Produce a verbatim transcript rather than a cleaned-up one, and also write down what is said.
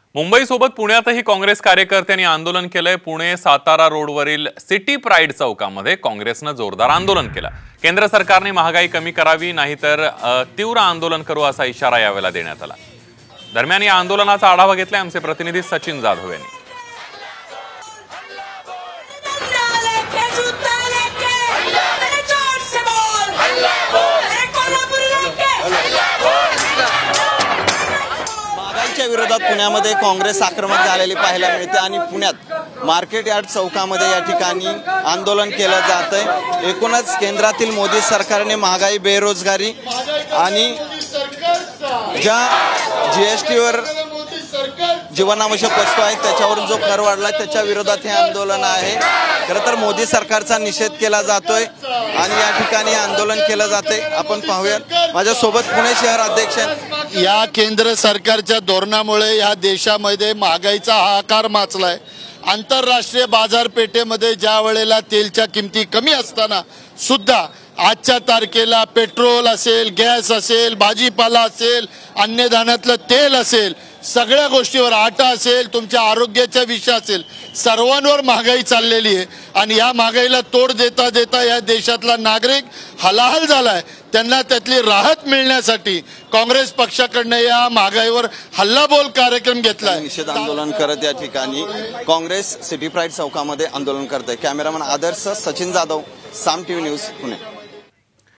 मुंबईसोबत पुण्यातही काँग्रेस कार्यकर्त्यांनी आंदोलन केलंय। पुणे सातारा रोडवरील सिटी प्राइड चौकामध्ये काँग्रेसनं जोरदार आंदोलन केलं। केंद्र सरकारने महागाई कमी करावी, नाहीतर तीव्र आंदोलन करू असा इशारा यावेळेला देण्यात आला। दरम्यान या आंदोलनाचा आढावा घेतलाय आमचे प्रतिनिधी सचिन जाधव यांनी। विरोधात पुण्यामध्ये काँग्रेस आक्रमक झालेली पाहायला मिळते आणि पुण्यात मार्केट यार्ड चौकामध्ये या ठिकाणी आंदोलन केलं जात आहे। एकूणच केंद्रातील मोदी सरकारने महागाई, बेरोजगारी आणि ज्या जीएसटीवर जीवनावश्यक वस्तू आहेत त्याच्यावरून जो कर वाढला त्याच्या विरोधात हे आंदोलन आहे। खरं तर मोदी सरकारचा निषेध केला जातोय आणि या ठिकाणी आंदोलन केलं जाते। आपण पाहूयात, माझ्यासोबत पुणे शहर अध्यक्ष या केंद्र सरकारच्या धोरणामुळे या देशामध्ये महागाईचा हाहाकार माचलाय। आंतरराष्ट्रीय बाजारपेठेमध्ये ज्या वेळेला तेलच्या किमती कमी असताना सुद्धा आजच्या तारखेला पेट्रोल असेल, गॅस असेल, भाजीपाला असेल, अन्नधान्यातलं तेल असेल, सगळ्या गोष्टीवर, आटा असेल, तुमच्या आरोग्याचा विषय असेल, सर्वांवर महागाई चाललेली आहे। आणि या महागाईला तोड देता देता या देशातला नागरिक हलाहल झालाय। त्यांना त्यातली राहत मिळण्यासाठी काँग्रेस पक्षाकडनं या महागाईवर हल्लाबोल कार्यक्रम घेतलाय। निषेध आंदोलन करत या ठिकाणी काँग्रेस सिटी प्राइड चौकामध्ये आंदोलन करत आहे। Cameraman Adarsh, Sachin Jadhav, Saam TV news, Pune.